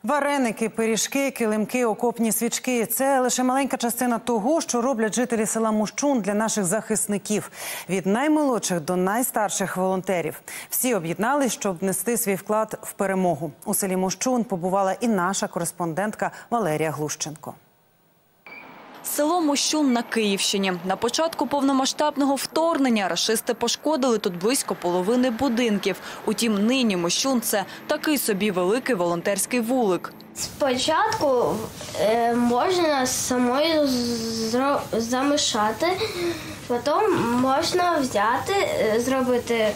Вареники, пиріжки, килимки, окопні свічки – це лише маленька частина того, що роблять жителі села Мощун для наших захисників. Від наймолодших до найстарших волонтерів. Всі об'єднались, щоб внести свій вклад в перемогу. У селі Мощун побувала і наша кореспондентка Валерія Глущенко. Село Мощун на Київщині. На початку повномасштабного вторгнення рашисти пошкодили тут близько половини будинків. Утім, нині Мощун – це такий собі великий волонтерський вулик. Спочатку можна самою замішати, потім можна взяти, зробити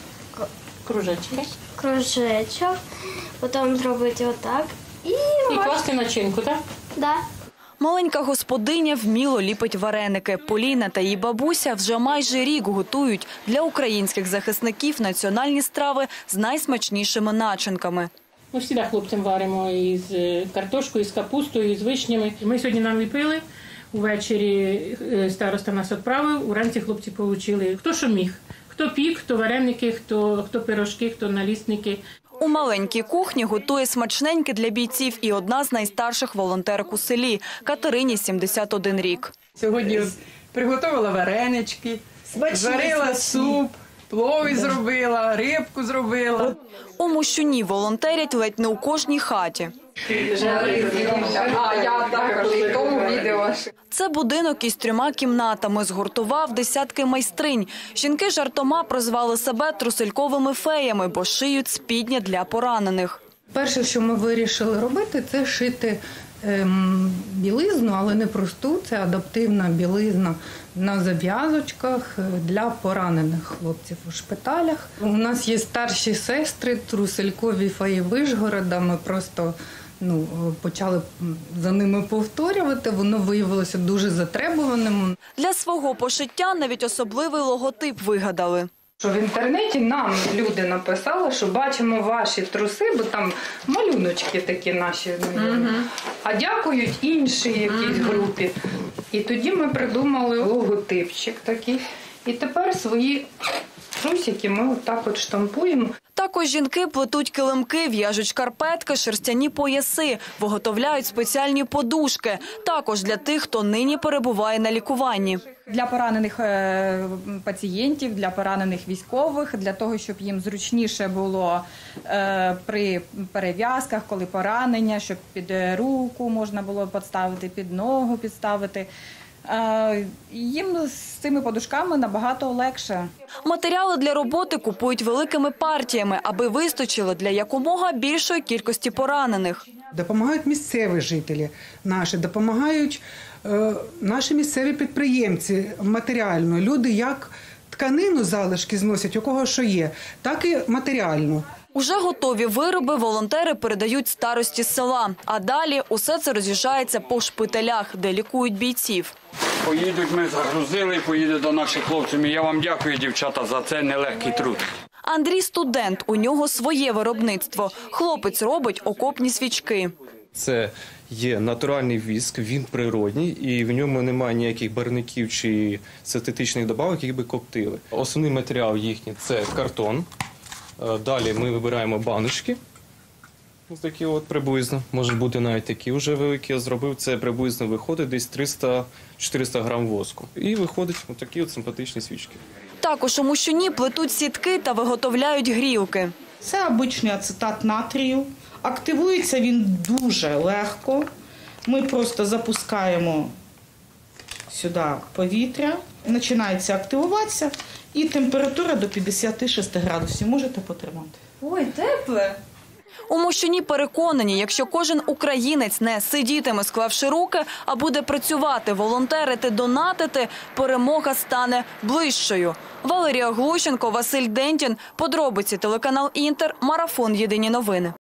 кружечок, потім зробити отак. І класти начинку, так? Да. Маленька господиня вміло ліпить вареники. Поліна та її бабуся вже майже рік готують для українських захисників національні страви з найсмачнішими начинками. Ми завжди хлопцям варимо із картошкою, із капустою, із вишнями. Ми сьогодні наліпили, увечері староста нас відправив, уранці хлопці отримали хто що міг. Хто пік, хто вареники, хто пирожки, хто налісники. У маленькій кухні готує смачненьке для бійців і одна з найстарших волонтерок у селі – Катерині 71 рік. Сьогодні приготувала варенички, зварила суп, плов зробила, рибку зробила. У Мощуні волонтерять ледь не у кожній хаті. Це будинок із 3 кімнатами, згуртував десятки майстринь. Жінки жартома прозвали себе трусельковими феями, бо шиють спідня для поранених. Перше, що ми вирішили робити, це шити білизну, але не просту, це адаптивна білизна на зав'язочках для поранених хлопців у шпиталях. У нас є старші сестри, труселькові феї Вишгорода, ми просто почали за ними повторювати, воно виявилося дуже затребуваним. Для свого пошиття навіть особливий логотип вигадали. В інтернеті нам люди написали, що бачимо ваші труси, бо там малюночки такі наші, а дякують іншій якійсь групі. І тоді ми придумали логотипчик такий. І тепер свої трусики ми отак от штампуємо. Також жінки плетуть килимки, в'яжуть шкарпетки, шерстяні пояси, виготовляють спеціальні подушки. Також для тих, хто нині перебуває на лікуванні. Для поранених пацієнтів, для поранених військових, для того, щоб їм зручніше було при перев'язках, коли поранення, щоб під руку можна було підставити, під ногу підставити. Їм з цими подушками набагато легше. Матеріали для роботи купують великими партіями, аби вистачило для якомога більшої кількості поранених. Допомагають місцеві жителі наші, допомагають наші місцеві підприємці матеріально. Люди як тканину залишки зносять, у кого що є, так і матеріально. Уже готові вироби волонтери передають старості села. А далі усе це роз'їжджається по шпиталях, де лікують бійців. Поїдуть, ми загрузили, поїде до наших хлопців. І я вам дякую, дівчата, за це нелегкий труд. Андрій – студент, у нього своє виробництво. Хлопець робить окопні свічки. Це є натуральний віск, він природній, і в ньому немає ніяких барвників чи синтетичних добавок, які би коптили. Основний матеріал їхній – це картон. Далі ми вибираємо баночки. Ось такі от приблизно. Можуть бути навіть такі вже великі. Я зробив, це приблизно виходить десь 300-400 грам воску. І виходить ось такі от симпатичні свічки. Також у Мощуні плетуть сітки та виготовляють грілки. Це обичний ацетат натрію. Активується він дуже легко. Ми просто запускаємо сюди повітря, починається активуватися і температура до 56 градусів. Можете потримати. Ой, тепле! У Мощуні переконані, якщо кожен українець не сидітиме, склавши руки, а буде працювати, волонтерити, донатити, перемога стане ближчою. Валерія Глущенко, Василь Дентін. Подробиці телеканал «Інтер», марафон «Єдині новини».